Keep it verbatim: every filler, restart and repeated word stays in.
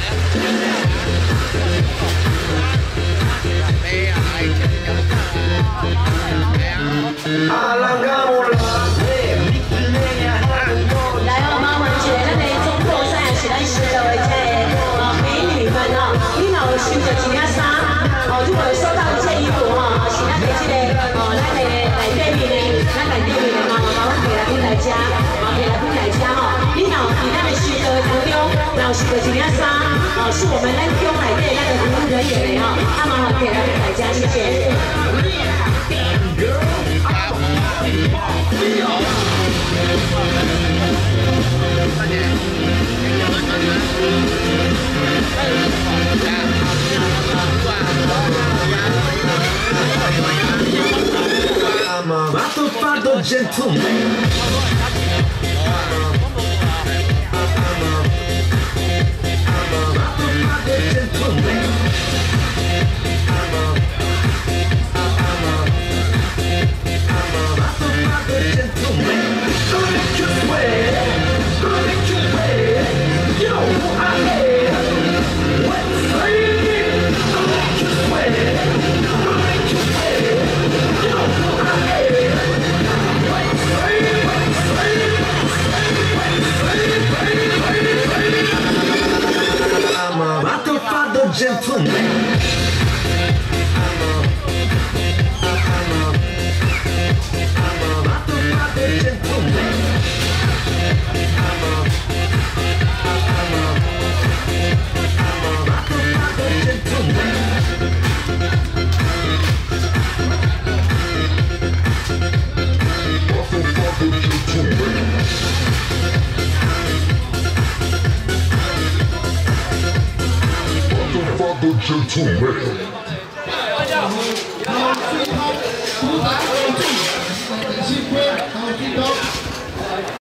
是一件衫，哦，是我们咱中内底那个服务人员的哦，啊，麻烦给咱大家谢谢。I'm a motherfucking gentleman. Gentleman. Gentleman. 大家好，好，最好，主打有助，新规，好，最高。